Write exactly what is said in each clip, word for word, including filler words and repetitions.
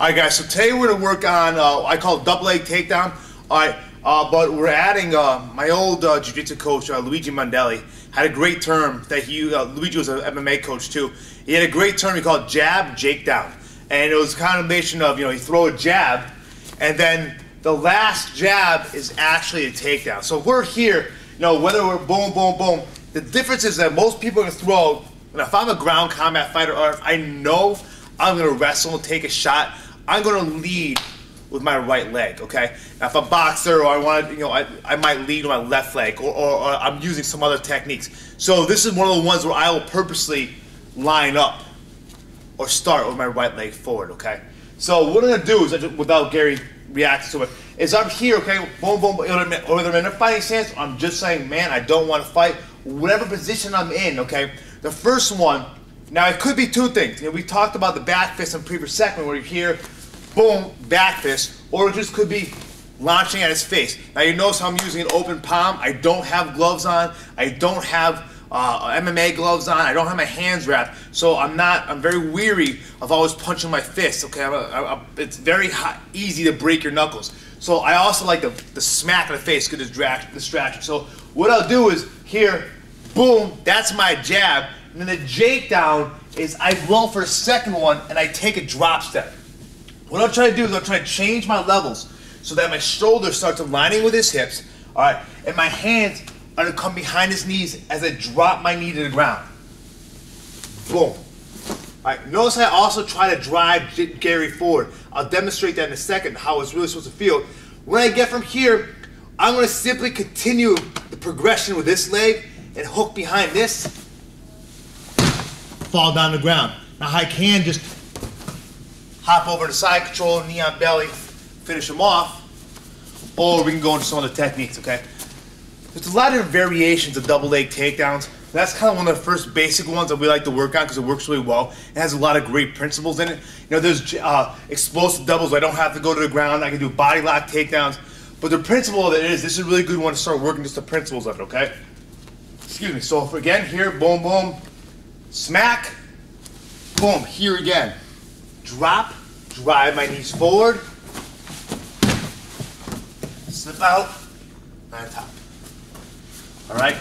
Alright guys, so today we're going to work on, uh, I call it double leg takedown. Alright, uh, but we're adding, uh, my old uh, jiu-jitsu coach, uh, Luigi Mondelli, had a great term that he, uh, Luigi was an M M A coach too. He had a great term he called jab, jake down. And it was a combination of, you know, you throw a jab, and then the last jab is actually a takedown. So we're here, you know, whether we're boom, boom, boom, the difference is that most people are going to throw, and if I'm a ground combat fighter, or if I know I'm going to wrestle and take a shot, I'm going to lead with my right leg, okay? Now, if I'm a boxer or I want to, you know, I, I might lead with my left leg, or, or, or I'm using some other techniques. So this is one of the ones where I will purposely line up or start with my right leg forward, okay? So what I'm going to do is, without Gary reacting to it, is I'm here, okay, boom, boom, or either I'm in a fighting stance, or I'm just saying, man, I don't want to fight, whatever position I'm in, okay? The first one, now it could be two things. You know, we talked about the back fist in the previous segment where you're here, boom, back fist, or it just could be launching at his face. Now you notice how I'm using an open palm. I don't have gloves on. I don't have uh, M M A gloves on. I don't have my hands wrapped. So I'm not, I'm very weary of always punching my fists, okay? I'm a, I'm a, it's very hot, easy to break your knuckles. So I also like the, the smack in the face, good distract, distraction. So what I'll do is here, boom, that's my jab. And then the jake down is I roll for the second one and I take a drop step. What I'll try to do is I'll try to change my levels so that my shoulders start aligning with his hips, all right, and my hands are going to come behind his knees as I drop my knee to the ground. Boom. All right, notice I also try to drive Gary forward. I'll demonstrate that in a second, how it's really supposed to feel. When I get from here, I'm going to simply continue the progression with this leg and hook behind this, fall down the ground. Now I can just hop over to side control, knee on belly, finish him off, or we can go into some other techniques, okay? There's a lot of variations of double leg takedowns. That's kind of one of the first basic ones that we like to work on because it works really well. It has a lot of great principles in it. You know, there's uh, explosive doubles. I don't have to go to the ground. I can do body lock takedowns. But the principle of it is, this is a really good one to start working just the principles of it, okay? Excuse me. So if, again, here, boom, boom, smack, boom, here again. Drop, drive my knees forward, slip out, and on top. All right?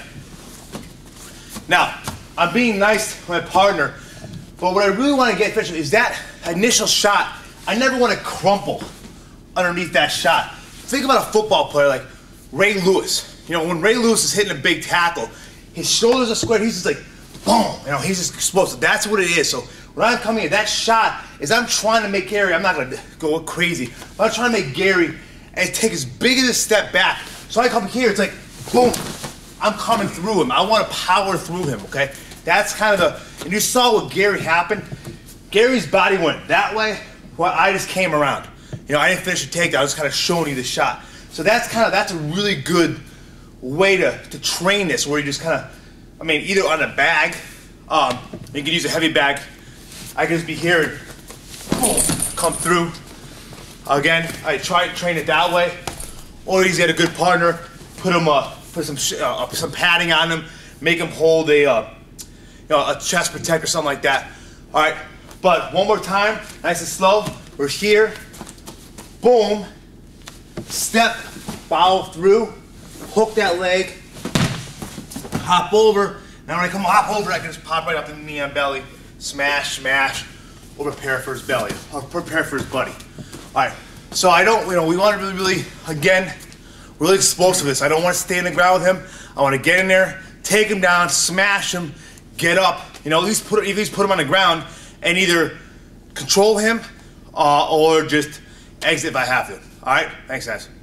Now, I'm being nice to my partner, but what I really want to get efficient is that initial shot. I never want to crumple underneath that shot. Think about a football player like Ray Lewis. You know, when Ray Lewis is hitting a big tackle, his shoulders are squared, he's just like, boom, you know, he's just explosive. That's what it is. So when I'm coming in, that shot is I'm trying to make Gary, I'm not going to go crazy, but I'm trying to make Gary and take as big as a step back. So I come here, it's like, boom, I'm coming through him. I want to power through him, okay? That's kind of the, and you saw what Gary happened. Gary's body went that way, while I just came around. You know, I didn't finish the takedown, I was kind of showing you the shot. So that's kind of, that's a really good way to, to train this, where you just kind of, I mean, either on a bag, um, you can use a heavy bag. I can just be here and boom, come through. Again, I try to train it that way. Or he's got a good partner, put him, uh, put some uh, some padding on him, make him hold a, uh, you know, a chest protector, something like that. All right, but one more time, nice and slow. We're here, boom, step, follow through, hook that leg, hop over. Now when I come hop over, I can just pop right up the knee on belly, smash, smash, or prepare for his belly, or prepare for his buddy. All right, so I don't, you know, we want to really, really, again, really explosive this. I don't want to stay in the ground with him. I want to get in there, take him down, smash him, get up, you know, at least put, at least put him on the ground and either control him uh, or just exit if I have to. All right, thanks guys.